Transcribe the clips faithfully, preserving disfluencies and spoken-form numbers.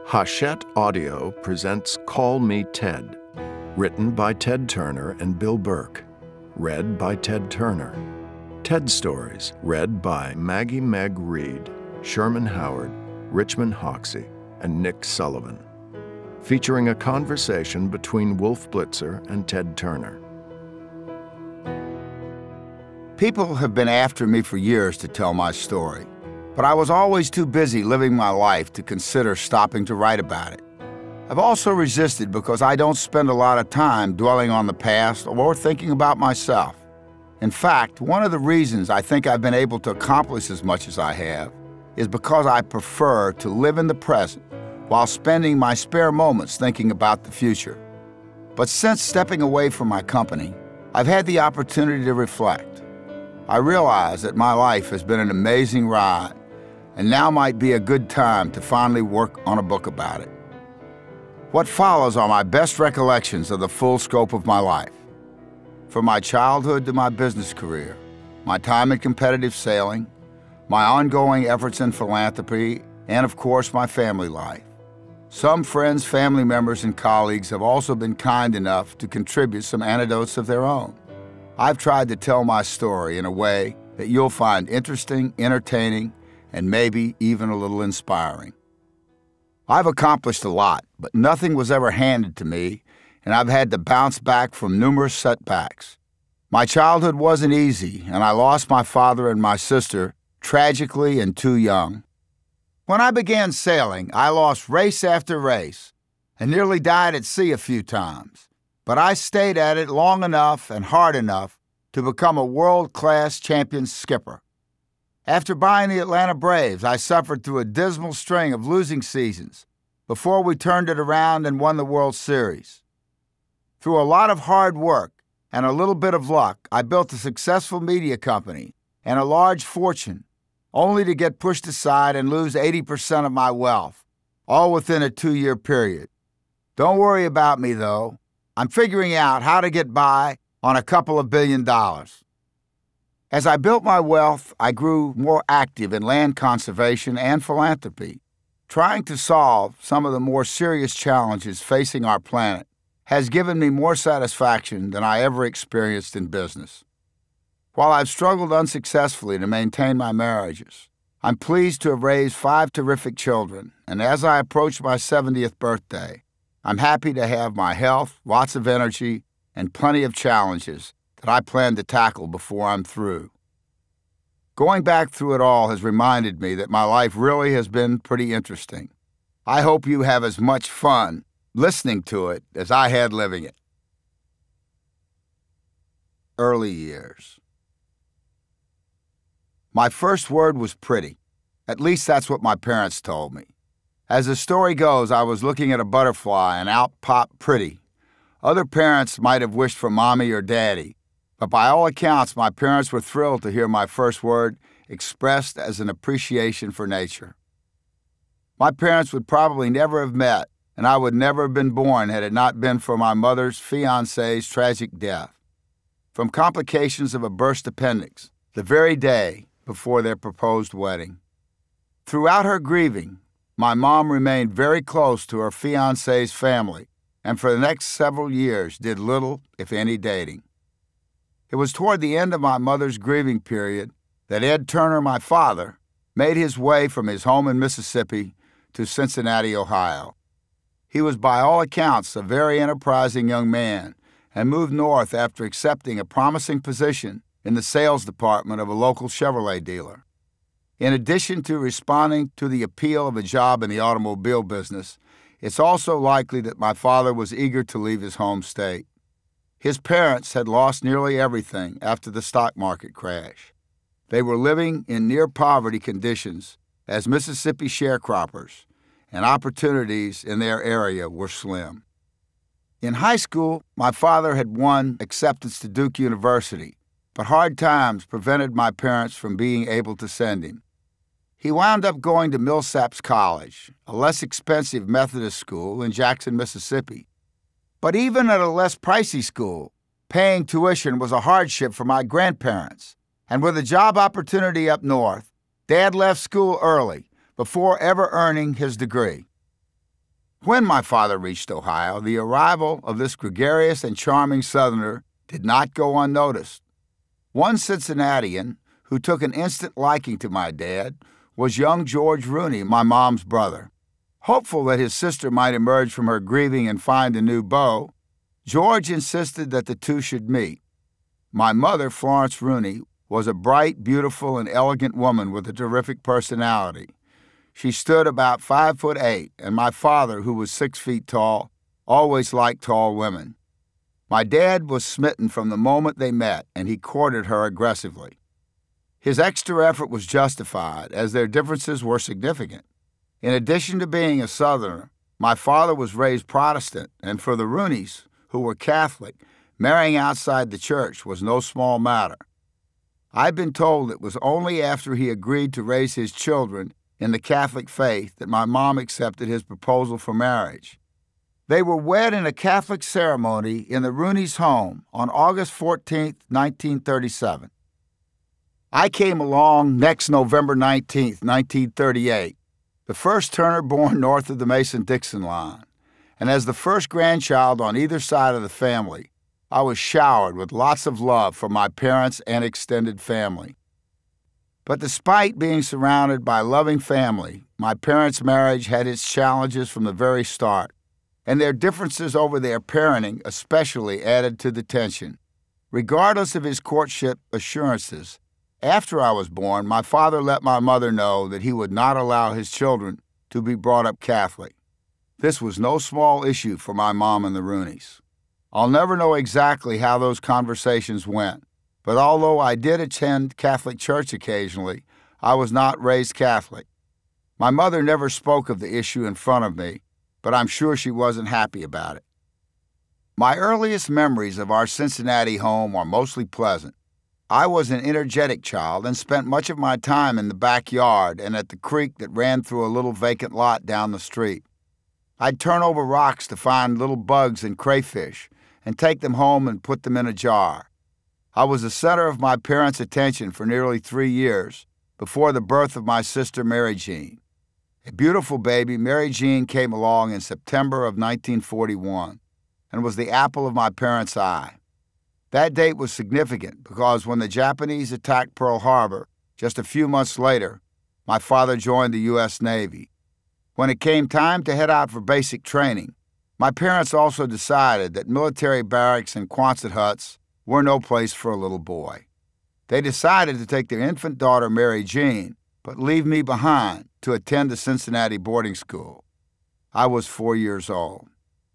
Hachette Audio presents Call Me Ted, written by Ted Turner and Bill Burke, read by Ted Turner. TED Stories, read by Maggie Meg Reed, Sherman Howard, Richmond Hoxie, and Nick Sullivan, featuring a conversation between Wolf Blitzer and Ted Turner. People have been after me for years to tell my story, but I was always too busy living my life to consider stopping to write about it. I've also resisted because I don't spend a lot of time dwelling on the past or thinking about myself. In fact, one of the reasons I think I've been able to accomplish as much as I have is because I prefer to live in the present while spending my spare moments thinking about the future. But since stepping away from my company, I've had the opportunity to reflect. I realize that my life has been an amazing ride, and now might be a good time to finally work on a book about it. What follows are my best recollections of the full scope of my life. From my childhood to my business career, my time in competitive sailing, my ongoing efforts in philanthropy, and of course, my family life. Some friends, family members, and colleagues have also been kind enough to contribute some anecdotes of their own. I've tried to tell my story in a way that you'll find interesting, entertaining, and maybe even a little inspiring. I've accomplished a lot, but nothing was ever handed to me, and I've had to bounce back from numerous setbacks. My childhood wasn't easy, and I lost my father and my sister tragically and too young. When I began sailing, I lost race after race and nearly died at sea a few times, but I stayed at it long enough and hard enough to become a world-class champion skipper. After buying the Atlanta Braves, I suffered through a dismal string of losing seasons before we turned it around and won the World Series. Through a lot of hard work and a little bit of luck, I built a successful media company and a large fortune, only to get pushed aside and lose eighty percent of my wealth, all within a two-year period. Don't worry about me, though. I'm figuring out how to get by on a couple of billion dollars. As I built my wealth, I grew more active in land conservation and philanthropy. Trying to solve some of the more serious challenges facing our planet has given me more satisfaction than I ever experienced in business. While I've struggled unsuccessfully to maintain my marriages, I'm pleased to have raised five terrific children, and as I approach my seventieth birthday, I'm happy to have my health, lots of energy, and plenty of challenges that I plan to tackle before I'm through. Going back through it all has reminded me that my life really has been pretty interesting. I hope you have as much fun listening to it as I had living it. Early years. My first word was pretty. At least that's what my parents told me. As the story goes, I was looking at a butterfly and out popped pretty. Other parents might have wished for mommy or daddy, but by all accounts, my parents were thrilled to hear my first word expressed as an appreciation for nature. My parents would probably never have met, and I would never have been born had it not been for my mother's fiancé's tragic death, from complications of a burst appendix, the very day before their proposed wedding. Throughout her grieving, my mom remained very close to her fiancé's family, and for the next several years did little, if any, dating. It was toward the end of my mother's grieving period that Ed Turner, my father, made his way from his home in Mississippi to Cincinnati, Ohio. He was by all accounts a very enterprising young man and moved north after accepting a promising position in the sales department of a local Chevrolet dealer. In addition to responding to the appeal of a job in the automobile business, it's also likely that my father was eager to leave his home state. His parents had lost nearly everything after the stock market crash. They were living in near-poverty conditions as Mississippi sharecroppers, and opportunities in their area were slim. In high school, my father had won acceptance to Duke University, but hard times prevented my parents from being able to send him. He wound up going to Millsaps College, a less expensive Methodist school in Jackson, Mississippi. But even at a less pricey school, paying tuition was a hardship for my grandparents, and with a job opportunity up north, Dad left school early before ever earning his degree. When my father reached Ohio, the arrival of this gregarious and charming Southerner did not go unnoticed. One Cincinnatian who took an instant liking to my dad was young George Rooney, my mom's brother. Hopeful that his sister might emerge from her grieving and find a new beau, George insisted that the two should meet. My mother, Florence Rooney, was a bright, beautiful, and elegant woman with a terrific personality. She stood about five foot eight, and my father, who was six feet tall, always liked tall women. My dad was smitten from the moment they met, and he courted her aggressively. His extra effort was justified, as their differences were significant. In addition to being a Southerner, my father was raised Protestant, and for the Rooneys, who were Catholic, marrying outside the church was no small matter. I've been told it was only after he agreed to raise his children in the Catholic faith that my mom accepted his proposal for marriage. They were wed in a Catholic ceremony in the Rooneys' home on August fourteenth, nineteen thirty-seven. I came along next November nineteenth, nineteen thirty-eight, the first Turner born north of the Mason-Dixon line, and as the first grandchild on either side of the family, I was showered with lots of love from my parents and extended family. But despite being surrounded by a loving family, my parents' marriage had its challenges from the very start, and their differences over their parenting especially added to the tension. Regardless of his courtship assurances, after I was born, my father let my mother know that he would not allow his children to be brought up Catholic. This was no small issue for my mom and the Rooneys. I'll never know exactly how those conversations went, but although I did attend Catholic church occasionally, I was not raised Catholic. My mother never spoke of the issue in front of me, but I'm sure she wasn't happy about it. My earliest memories of our Cincinnati home are mostly pleasant. I was an energetic child and spent much of my time in the backyard and at the creek that ran through a little vacant lot down the street. I'd turn over rocks to find little bugs and crayfish and take them home and put them in a jar. I was the center of my parents' attention for nearly three years before the birth of my sister Mary Jean. A beautiful baby, Mary Jean came along in September of nineteen forty-one and was the apple of my parents' eye. That date was significant because when the Japanese attacked Pearl Harbor, just a few months later, my father joined the U S Navy. When it came time to head out for basic training, my parents also decided that military barracks and Quonset huts were no place for a little boy. They decided to take their infant daughter, Mary Jean, but leave me behind to attend the Cincinnati boarding school. I was four years old.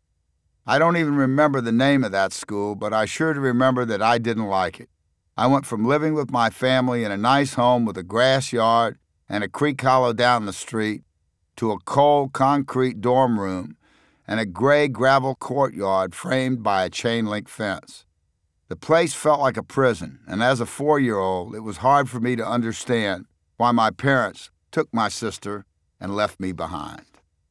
I don't even remember the name of that school, but I sure do remember that I didn't like it. I went from living with my family in a nice home with a grass yard and a creek hollow down the street to a cold concrete dorm room and a gray gravel courtyard framed by a chain-link fence. The place felt like a prison, and as a four-year-old, it was hard for me to understand why my parents took my sister and left me behind.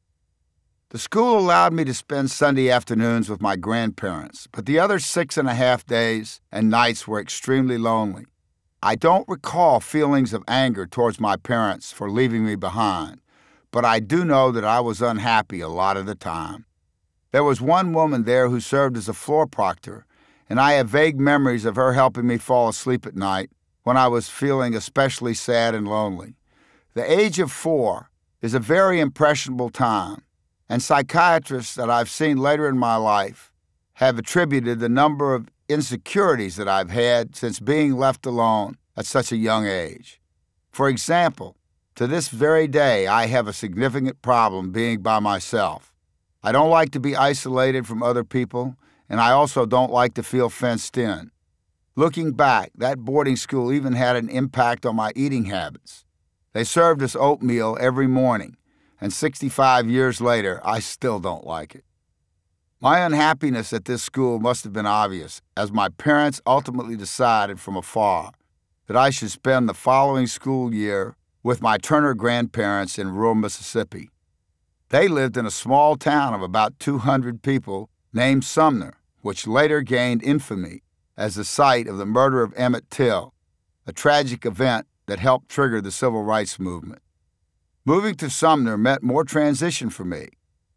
The school allowed me to spend Sunday afternoons with my grandparents, but the other six and a half days and nights were extremely lonely. I don't recall feelings of anger towards my parents for leaving me behind, but I do know that I was unhappy a lot of the time. There was one woman there who served as a floor proctor, and I have vague memories of her helping me fall asleep at night when I was feeling especially sad and lonely. The age of four is a very impressionable time, and psychiatrists that I've seen later in my life have attributed the number of insecurities that I've had since being left alone at such a young age. For example, to this very day, I have a significant problem being by myself. I don't like to be isolated from other people, and I also don't like to feel fenced in. Looking back, that boarding school even had an impact on my eating habits. They served us oatmeal every morning, and sixty-five years later, I still don't like it. My unhappiness at this school must have been obvious, as my parents ultimately decided from afar that I should spend the following school year with my Turner grandparents in rural Mississippi. They lived in a small town of about two hundred people named Sumner, which later gained infamy as the site of the murder of Emmett Till, a tragic event that helped trigger the civil rights movement. Moving to Sumner meant more transition for me.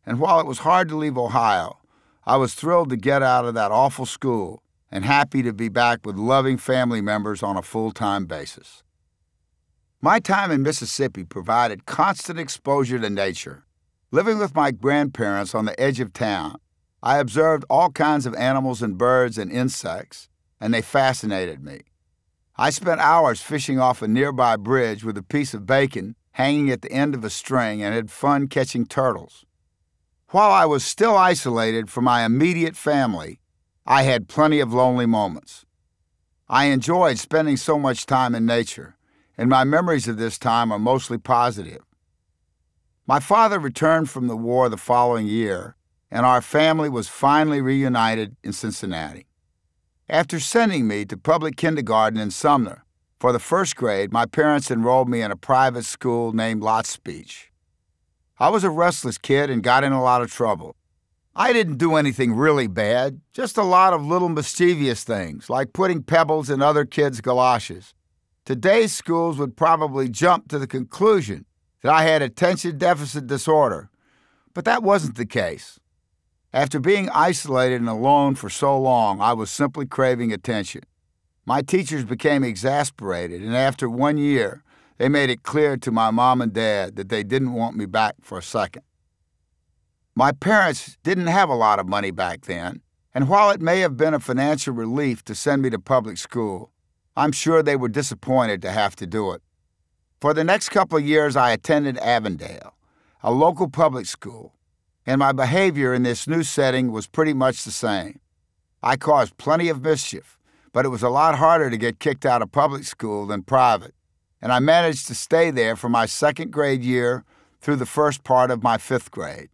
and while it was hard to leave Ohio, I was thrilled to get out of that awful school and happy to be back with loving family members on a full-time basis. My time in Mississippi provided constant exposure to nature. Living with my grandparents on the edge of town, I observed all kinds of animals and birds and insects, and they fascinated me. I spent hours fishing off a nearby bridge with a piece of bacon hanging at the end of a string and had fun catching turtles. While I was still isolated from my immediate family, I had plenty of lonely moments. I enjoyed spending so much time in nature, and my memories of this time are mostly positive. My father returned from the war the following year, and our family was finally reunited in Cincinnati. After sending me to public kindergarten in Sumner, for the first grade, my parents enrolled me in a private school named Lot Speech. I was a restless kid and got in a lot of trouble. I didn't do anything really bad, just a lot of little mischievous things, like putting pebbles in other kids' galoshes. Today's schools would probably jump to the conclusion that I had attention deficit disorder, but that wasn't the case. After being isolated and alone for so long, I was simply craving attention. My teachers became exasperated, and after one year, they made it clear to my mom and dad that they didn't want me back for a second. My parents didn't have a lot of money back then, and while it may have been a financial relief to send me to public school, I'm sure they were disappointed to have to do it. For the next couple of years, I attended Avondale, a local public school, and my behavior in this new setting was pretty much the same. I caused plenty of mischief, but it was a lot harder to get kicked out of public school than private, and I managed to stay there for my second grade year through the first part of my fifth grade.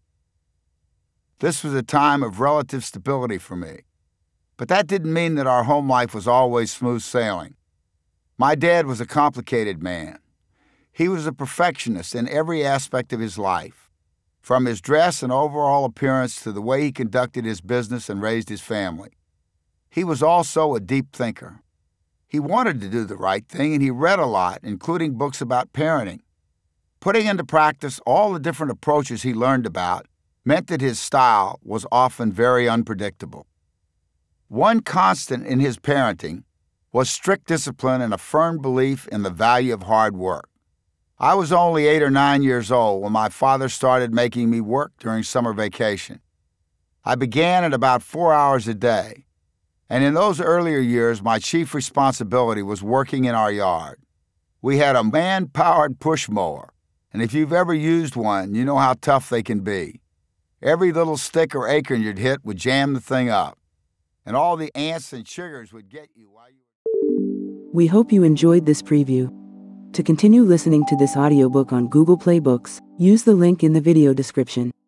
This was a time of relative stability for me, but that didn't mean that our home life was always smooth sailing. My dad was a complicated man. He was a perfectionist in every aspect of his life, from his dress and overall appearance to the way he conducted his business and raised his family. He was also a deep thinker. He wanted to do the right thing, and he read a lot, including books about parenting. Putting into practice all the different approaches he learned about meant that his style was often very unpredictable. One constant in his parenting was strict discipline and a firm belief in the value of hard work. I was only eight or nine years old when my father started making me work during summer vacation. I began at about four hours a day, and in those earlier years, my chief responsibility was working in our yard. We had a man-powered push mower, and if you've ever used one, you know how tough they can be. Every little stick or acorn you'd hit would jam the thing up, and all the ants and sugars would get you while you... We hope you enjoyed this preview. To continue listening to this audiobook on Google Play Books, use the link in the video description.